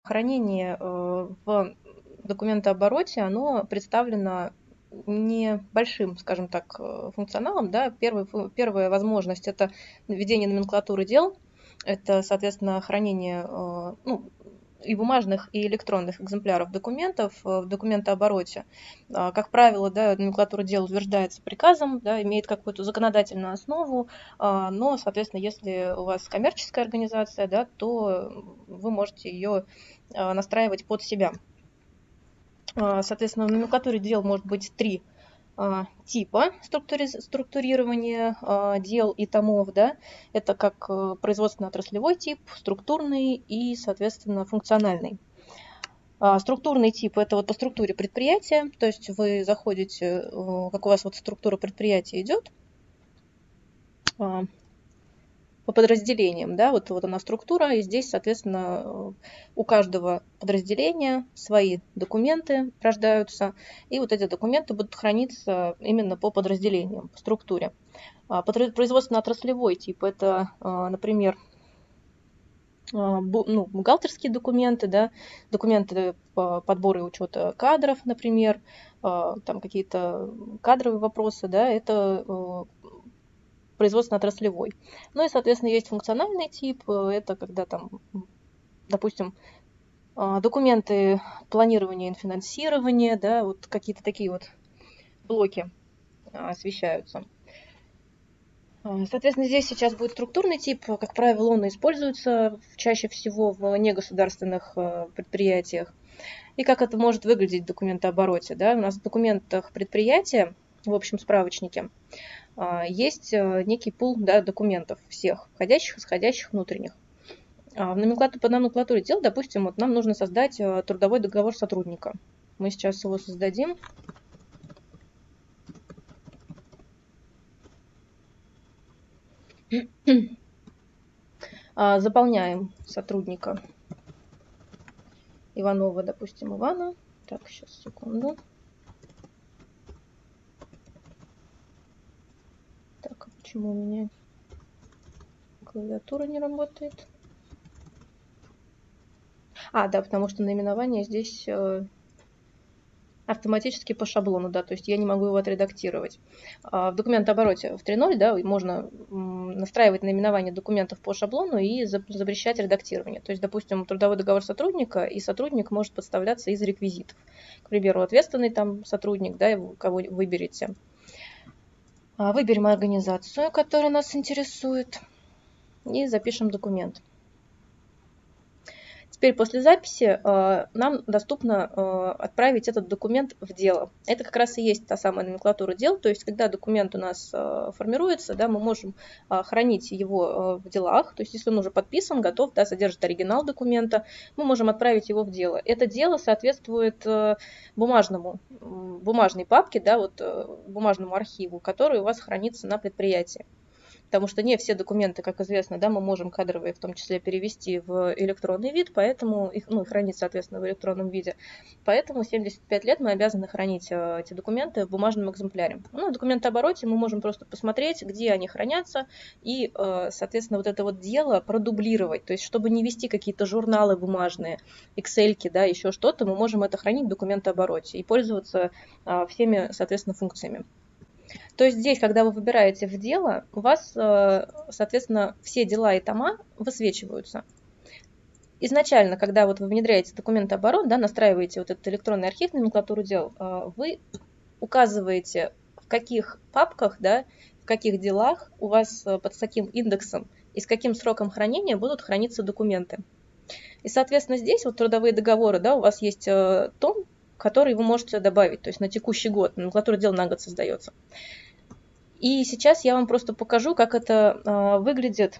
хранение в документообороте, оно представлено небольшим, скажем так, функционалом. Да. Первая возможность – это введение номенклатуры дел, это, соответственно, хранение и бумажных, и электронных экземпляров документов в документообороте. Как правило, да, номенклатура дел утверждается приказом, да, имеет какую-то законодательную основу, но, соответственно, если у вас коммерческая организация, да, то вы можете ее настраивать под себя. Соответственно, в номенклатуре дел может быть 3 типа структурирования дел и томов. Да? Это как производственно-отраслевой тип, структурный и, соответственно, функциональный. Структурный тип – это вот по структуре предприятия, то есть вы заходите, как у вас вот структура предприятия идет, по подразделениям, да, вот она структура, и здесь, соответственно, у каждого подразделения свои документы рождаются, и вот эти документы будут храниться именно по подразделениям, по структуре. Производственно-отраслевой тип – это, например, бухгалтерские документы, да, документы по подбору и учета кадров, например, там какие-то кадровые вопросы, да, это производственно-отраслевой. Ну и, соответственно, есть функциональный тип. Это когда там, допустим, документы планирования и финансирования, да, вот какие-то такие вот блоки освещаются. Соответственно, здесь сейчас будет структурный тип. Как правило, он используется чаще всего в негосударственных предприятиях. И как это может выглядеть в документообороте. Да? У нас в документах предприятия, в общем справочнике, есть некий пул, да, документов всех, входящих, исходящих, внутренних. По номенклатуре дел, допустим, вот нам нужно создать трудовой договор сотрудника. Мы сейчас его создадим. Заполняем сотрудника Иванова, допустим, Ивана. Так, сейчас, секунду. Так, почему у меня клавиатура не работает? Да, потому что наименование здесь автоматически по шаблону, да, то есть я не могу его отредактировать. В документообороте в 3.0, да, можно настраивать наименование документов по шаблону и запрещать редактирование. То есть, допустим, трудовой договор сотрудника, и сотрудник может подставляться из реквизитов. К примеру, ответственный там сотрудник, да, кого выберете. Выберем организацию, которая нас интересует, и запишем документ. Теперь после записи нам доступно отправить этот документ в дело. Это как раз и есть та самая номенклатура дел, то есть когда документ у нас формируется, да, мы можем хранить его в делах, то есть если он уже подписан, готов, да, содержит оригинал документа, мы можем отправить его в дело. Это дело соответствует бумажной папке, да, вот, бумажному архиву, который у вас хранится на предприятии. Потому что не все документы, как известно, да, мы можем кадровые в том числе перевести в электронный вид, поэтому их хранить, соответственно, в электронном виде. Поэтому 75 лет мы обязаны хранить эти документы в бумажном экземпляре. В документообороте мы можем просто посмотреть, где они хранятся, и, соответственно, вот это вот дело продублировать. То есть, чтобы не вести какие-то журналы бумажные, Excel-ки, да, еще что-то, мы можем это хранить в документообороте и пользоваться всеми, соответственно, функциями. То есть здесь, когда вы выбираете в дело, у вас, соответственно, все дела и тома высвечиваются. Изначально, когда вот вы внедряете документооборот, да, настраиваете вот этот электронный архив, номенклатуру дел, вы указываете, в каких папках, да, в каких делах у вас под каким индексом и с каким сроком хранения будут храниться документы. И, соответственно, здесь вот трудовые договоры, да, у вас есть том, который вы можете добавить, то есть на текущий год, номенклатура дел на год создается. И сейчас я вам просто покажу, как это выглядит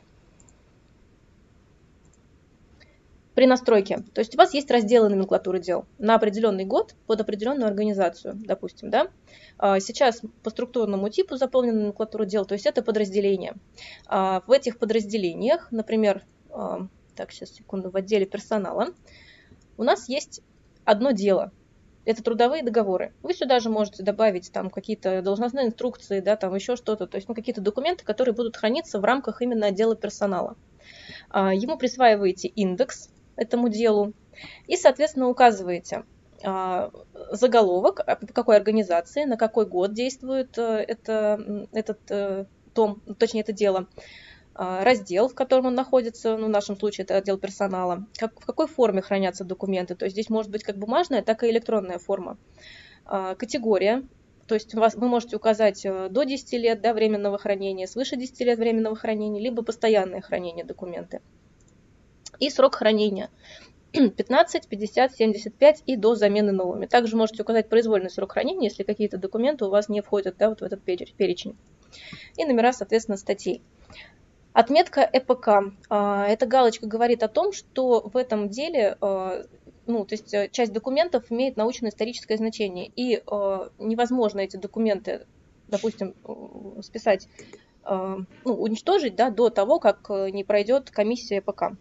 при настройке. То есть у вас есть разделы номенклатуры дел на определенный год под определенную организацию, допустим, да. Сейчас по структурному типу заполнена номенклатура дел, то есть это подразделения. В этих подразделениях, например, так, сейчас, секунду, в отделе персонала у нас есть одно дело. Это трудовые договоры. Вы сюда же можете добавить там какие-то должностные инструкции, да, там еще что-то, то есть какие-то документы, которые будут храниться в рамках именно отдела персонала. Ему присваиваете индекс этому делу, И, соответственно, указываете заголовок, по какой организации, на какой год действует этот том, точнее, это дело, раздел, в котором он находится, ну, в нашем случае это отдел персонала, в какой форме хранятся документы, то есть здесь может быть как бумажная, так и электронная форма. Категория, то есть вы можете указать до 10 лет, да, временного хранения, свыше 10 лет временного хранения, либо постоянное хранение документа. И срок хранения 15, 50, 75 и до замены новыми. Также можете указать произвольный срок хранения, если какие-то документы у вас не входят, да, вот в этот перечень. И номера, соответственно, статей. Отметка ЭПК. Эта галочка говорит о том, что в этом деле, ну, то есть часть документов имеет научно-историческое значение, и невозможно эти документы, допустим, списать, ну, уничтожить, да, до того, как не пройдет комиссия ЭПК.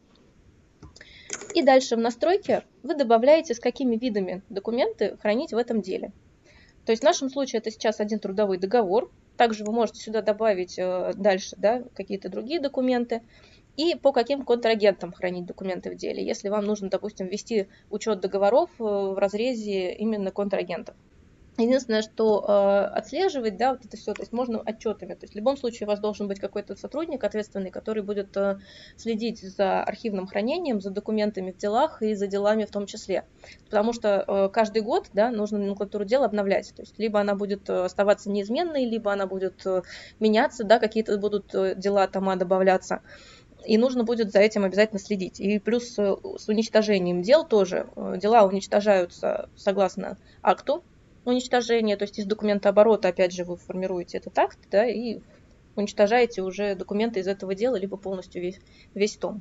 И дальше в настройке вы добавляете, с какими видами документы хранить в этом деле. То есть в нашем случае это сейчас один трудовой договор. Также вы можете сюда добавить дальше, да, какие-то другие документы. И по каким контрагентам хранить документы в деле, если вам нужно, допустим, ввести учет договоров в разрезе именно контрагентов. Единственное, что отслеживать, да, вот это все, то есть можно отчетами. То есть в любом случае у вас должен быть какой-то сотрудник ответственный, который будет следить за архивным хранением, за документами в делах и за делами в том числе. Потому что каждый год, да, нужно номенклатуру дел обновлять. То есть либо она будет оставаться неизменной, либо она будет меняться, да, какие-то будут дела, тома добавляться. И нужно будет за этим обязательно следить. И плюс с уничтожением дел тоже. Дела уничтожаются согласно акту уничтожения, то есть из документа оборота, опять же, вы формируете этот акт, да, и уничтожаете уже документы из этого дела, либо полностью весь том.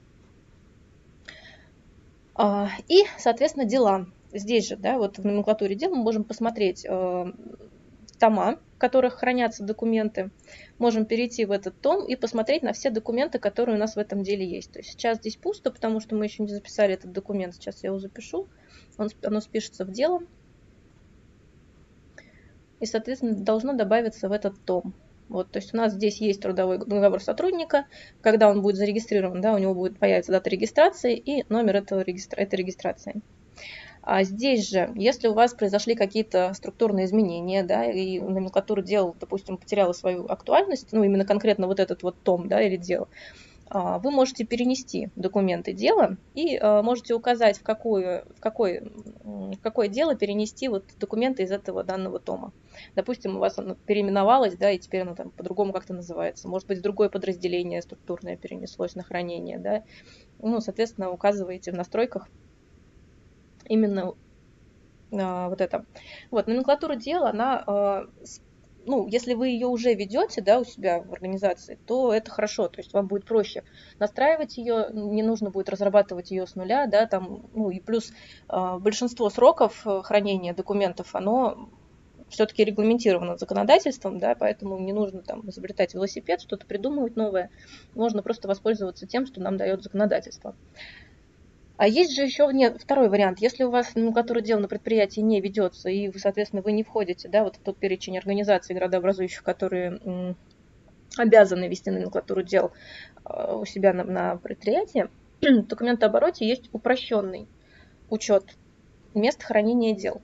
И, соответственно, дела. Здесь же, да, вот в номенклатуре дел мы можем посмотреть тома, в которых хранятся документы. Можем перейти в этот том и посмотреть на все документы, которые у нас в этом деле есть. То есть сейчас здесь пусто, потому что мы еще не записали этот документ. Сейчас я его запишу. Оно спишется в дело. И, соответственно, должно добавиться в этот том. Вот, то есть у нас здесь есть трудовой договор сотрудника. Когда он будет зарегистрирован, да, у него будет появиться дата регистрации и номер этой регистрации. А здесь же, если у вас произошли какие-то структурные изменения, да, и номенклатура дел, допустим, потеряла свою актуальность, ну, именно конкретно вот этот вот том, да, или дело, вы можете перенести документы дела и можете указать, в какое дело перенести вот документы из этого данного тома. Допустим, у вас оно переименовалось, да, и теперь оно там по-другому как-то называется. Может быть, другое подразделение структурное перенеслось на хранение, да. Ну, соответственно, указываете в настройках именно вот это. Вот, номенклатура дела, она... Ну, если вы ее уже ведете, да, у себя в организации, то это хорошо, то есть вам будет проще настраивать ее, не нужно будет разрабатывать ее с нуля, да, там, ну, и плюс большинство сроков хранения документов, оно все-таки регламентировано законодательством, да, поэтому не нужно там изобретать велосипед, что-то придумывать новое, можно просто воспользоваться тем, что нам дает законодательство. А есть же еще второй вариант. Если у вас номенклатура дел на предприятии не ведется, и, соответственно, вы не входите, да, вот в тот перечень организаций градообразующих, которые обязаны вести номенклатуру дел у себя на предприятии, в документообороте есть упрощенный учет мест хранения дел.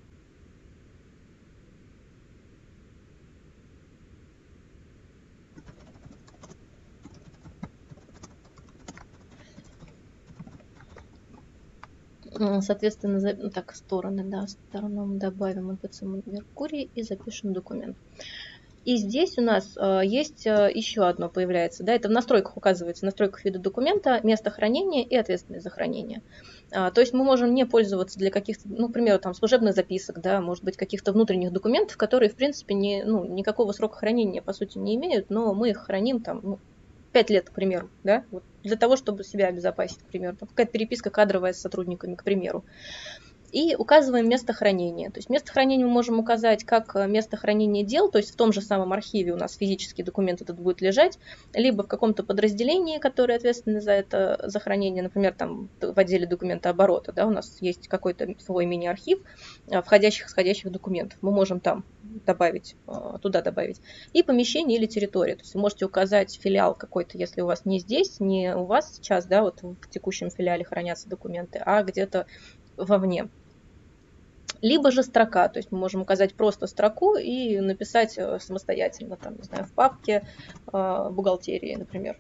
Соответственно, так, стороны, да, сторонам добавим МПЦ Меркурий и запишем документ. И здесь у нас есть еще одно появляется, да, это в настройках указывается, в настройках вида документа, место хранения и ответственность за хранение. То есть мы можем не пользоваться для каких-то, ну, к примеру, там, служебных записок, да, может быть, каких-то внутренних документов, которые, в принципе, никакого срока хранения, по сути, не имеют, но мы их храним там, 5 лет, к примеру, да, вот, для того, чтобы себя обезопасить, к примеру, какая-то переписка кадровая с сотрудниками, к примеру. И указываем место хранения. То есть место хранения мы можем указать как место хранения дел, то есть в том же самом архиве у нас физический документ этот будет лежать, либо в каком-то подразделении, которое ответственно за хранение, например, там в отделе документооборота, да, у нас есть какой-то свой мини-архив входящих и исходящих документов. Мы можем там добавить, туда добавить. И помещение или территория. То есть вы можете указать филиал какой-то, если у вас не здесь, не у вас сейчас, да, вот в текущем филиале хранятся документы, а где-то вовне. Либо же строка, то есть мы можем указать просто строку и написать самостоятельно, там, не знаю, в папке бухгалтерии, например.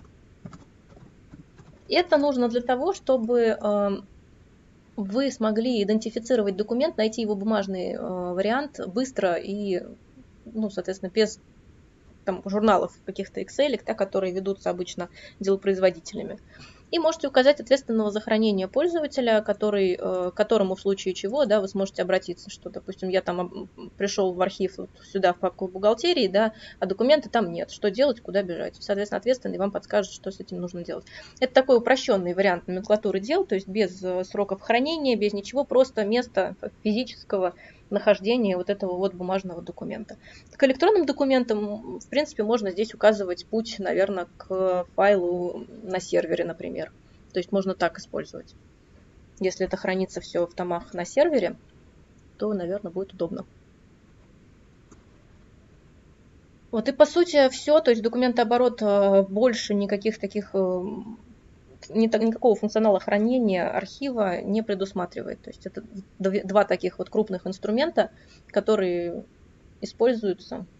Это нужно для того, чтобы вы смогли идентифицировать документ, найти его бумажный вариант быстро и, ну, соответственно, без там, журналов каких-то Excel, да, которые ведутся обычно делопроизводителями. И можете указать ответственного за хранение пользователя, к которому в случае чего, да, вы сможете обратиться, что, допустим, я там пришел в архив вот сюда, в папку бухгалтерии, да, а документа там нет. Что делать, куда бежать? Соответственно, ответственный вам подскажет, что с этим нужно делать. Это такой упрощенный вариант номенклатуры дел, то есть без сроков хранения, без ничего, просто место физического нахождения вот этого вот бумажного документа. К электронным документам, в принципе, можно здесь указывать путь, наверное, к файлу на сервере, например. То есть можно так использовать. Если это хранится все в томах на сервере, то, наверное, будет удобно. Вот и по сути все, то есть документооборот больше никаких таких никакого функционала хранения архива не предусматривает. То есть это два таких вот крупных инструмента, которые используются